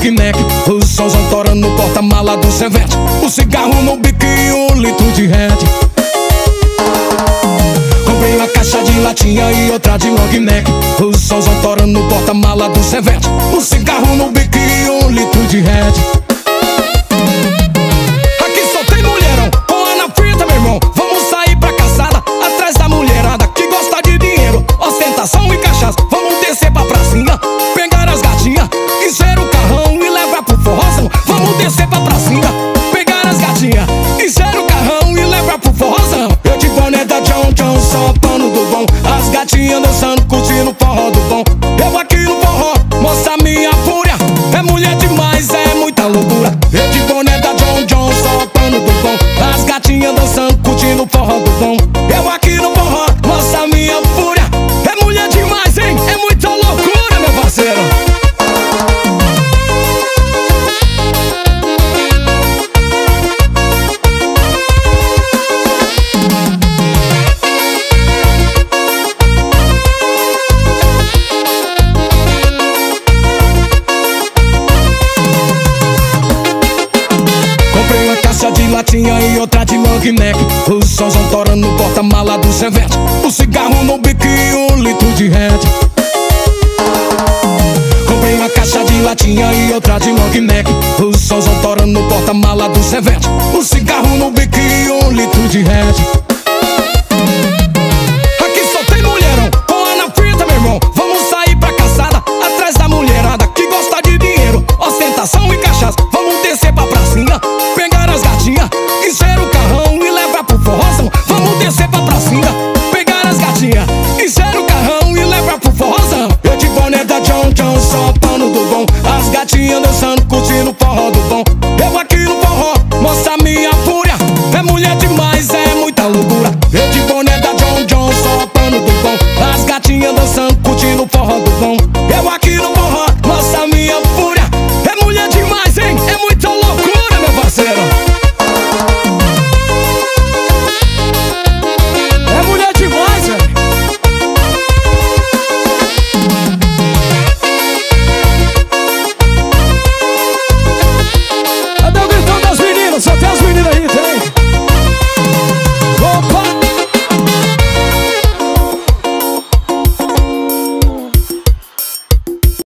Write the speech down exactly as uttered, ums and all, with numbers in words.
neck, o somzão torando no porta-mala do Chevette, o cigarro no bico e um litro de red. Comprei uma caixa de latinha e outra de long neck, o somzão torando no porta-mala do Chevette, o cigarro no bico e um litro de red. Aqui só tem mulherão, com a na frita, meu irmão. Vamos sair pra caçada, atrás da mulherada que gosta de dinheiro, ostentação e cachaça. Vamos descer pra pracinha, pegar as gatinhas, encher o carrão e levar pro forrozão. Vamos descer pra pracinha, pegar as gatinhas, encher o carrão e levar pro forrozão. Eu de boné da John John, só pano do bom, as gatinhas dançando, curtindo o forró do bom. Eu aqui no forró, mostra minha fúria, é mulher demais, é muita loucura. Eu de boné da John John, só pano do bom, as gatinhas dançando, curtindo o forró do bom. Eu aqui no forró, mostra minha fúria, é mulher demais, hein, é muita loucura, meu parceiro. De latinha e outra de long neck, o somzão torando no porta-mala do Chevette, o cigarro no bico e um litro de red. Comprei uma caixa de latinha e outra de long neck, o somzão torando no porta-mala do Chevette, o cigarro no bico e um litro de red.